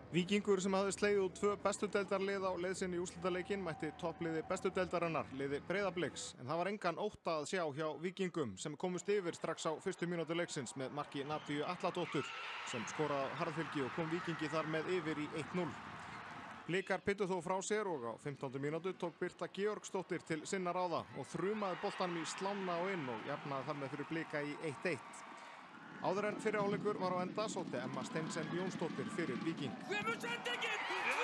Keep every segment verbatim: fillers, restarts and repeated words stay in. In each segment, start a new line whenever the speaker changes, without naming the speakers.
Víkingur sem hafði slegið út tvö bestu deildarlið á leið sinni í úrslitaleikinn mætti toppliði bestu deildarinnar, liði Breidablíks, en það var engan ótta að sjá hjá Víkingum sem komust yfir strax á fyrstu mínútu leiksins með marki Nadíu Atladóttur sem skoraði á harðfylgi og kom Víkingi þar með yfir í eitt núll. Blikar pyttu þó frá sér og á fimmtándu mínútu tók Birta Georgsdóttir til sinna ráða og þrumaði boltanum í slána og inn og jafnaði þar með fyrir Blika í eitt eitt. Áður en fyrri hálfleikur var á enda sótti Jónsdóttir fyrir Víking.
Kemur sendingin!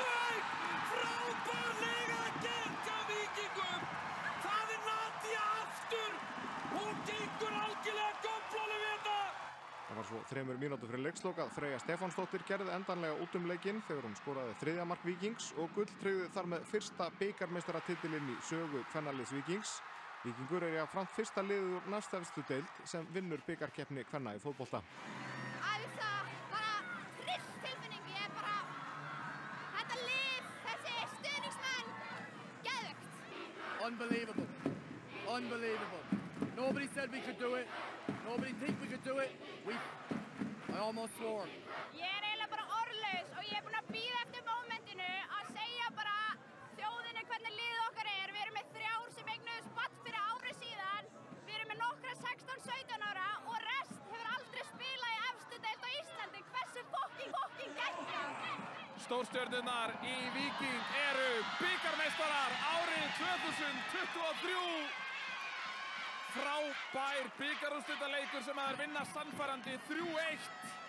Frábærlega gert hjá Víkingum! Það er Nadía aftur! Hún gengur algjörlega gömflónu við þetta!
Það var svo þremur mínútur fyrir leikslok að Freyja Stefánsdóttir gerði endanlega út um leikinn þegar hún skoraði þriðja mark Víkings og gulltryggði þar með fyrsta bikarmeistaratitilinn í sögu kvennaliðs Víkings. Víkingur er jafnframt fyrsta liðið úr næstefstu deild sem vinnur bikarkeppni kvenna í fótbolta.
Æsa, bara trist tilfinning, ég er bara, þetta lið, þessi stuðningsmenn, geðveikt.
Unbelievable, unbelievable. Nobody said we could do it, nobody think we could do it. We, I almost swore.
Ég er eiginlega bara orðlaus og ég er búin að bíða eftir momentinu að segja bara þjóðinni hvernig liðið okkar er. Við erum með þrjár sem eignuðust barn fyrir ári síðan, við erum með nokkra sextán sautján ára og rest hefur aldrei spilað í efstu deild á Íslandi. Hversu fokking fokking geggjað!
Stórstjörnurnar í Víking eru bikarmeistarar árið tvö þúsund tuttugu og þrjú. Frábær bikarúrslitaleikur sem að er vinna sannfærandi þrjú eitt.